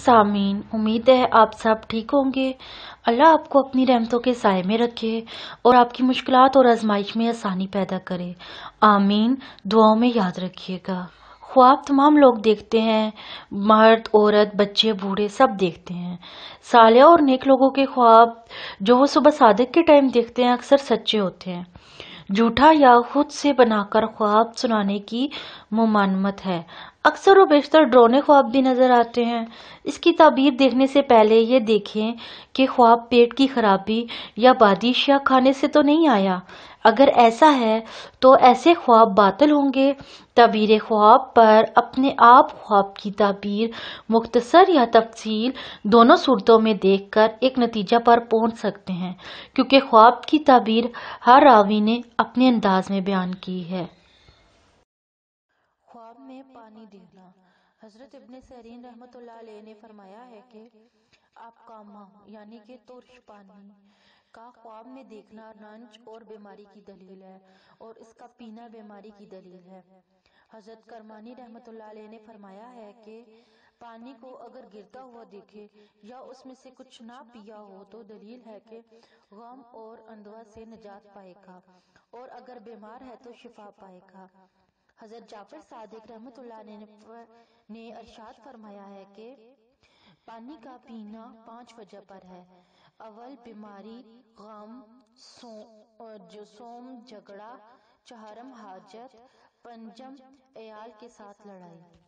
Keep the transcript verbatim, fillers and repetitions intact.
सामीन, उम्मीद है आप सब ठीक होंगे। अल्लाह आपको अपनी रहमतों के साए में रखे और आपकी मुश्किलात और आजमाइश में आसानी पैदा करे। आमीन। दुआओं में याद रखिएगा। ख्वाब तमाम लोग देखते हैं, मर्द, औरत, बच्चे, बूढ़े सब देखते हैं। सालिया और नेक लोगों के ख्वाब जो वो सुबह सादिक के टाइम देखते हैं अक्सर सच्चे होते हैं। झूठा या खुद से बनाकर ख्वाब सुनाने की मुमानमत है। अक्सर और बेशतर डरावने ख्वाब भी नजर आते हैं। इसकी ताबीर देखने से पहले ये देखें कि ख्वाब पेट की खराबी या बादिश या खाने से तो नहीं आया। अगर ऐसा है तो ऐसे ख्वाब बातिल होंगे। ताबीर ख्वाब पर अपने आप ख्वाब की ताबीर मुख्तसर या तफसील दोनों सूरतों में देखकर एक नतीजा पर पहुंच सकते हैं, क्योंकि ख्वाब की ताबीर हर रावी ने अपने अंदाज में बयान की है। ख्वाब में पानी देखना। हजरत इब्ने सीरीन रहमतुल्लाह अलैह ने फरमाया है कि आपकामा यानी कि तुर्श पानी का ख्वाब में देखना रंज और बीमारी की दलील है और इसका पीना बीमारी की दलील है। हजरत करमानी रहमतुल्लाह अलैह ने फरमाया है कि पानी को अगर गिरता हुआ देखे या उसमें से कुछ ना पिया हो तो दलील है कि गम और अंधवा से निजात पाएगा और अगर बीमार है तो शिफा पाएगा। हजरत जाफर सादिक रहमतुल्लाह अलैह ने अरशाद फरमाया है कि पानी का पीना पांच वजह पर है। अव्वल बीमारी, गम, सो और जो सोम झगड़ा, चहारम हाजत, पंजम एयाल के साथ लड़ाई।